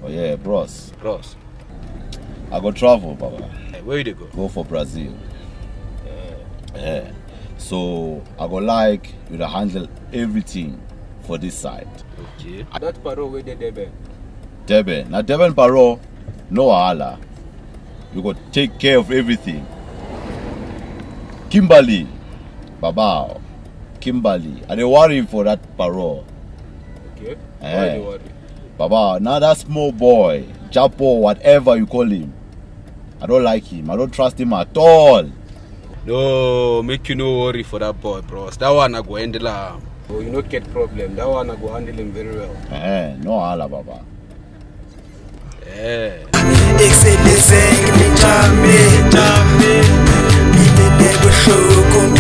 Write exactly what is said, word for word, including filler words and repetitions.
Oh yeah, bros. Bros. I go travel, Baba. Hey, where you go? Go for Brazil. Yeah. Yeah. So I go like you to handle everything for this side. Okay. That paro where they Deben. Deben. Now Deben Paro, no wahala. You go take care of everything. Kimberly, Baba, Kimberly. I dey worry for that Paro. Okay. Eh. Why they worry? Baba, now that small boy, Japo, whatever you call him, I don't like him. I don't trust him at all. No, make you no worry for that boy, bros. That one I go handle him. Oh, you no get problem. That one I go handle him very well. Eh, no wahala, Baba. Yeah. Ik zit in zeng, met Jamie, Jamie. Niet in de beshow, kom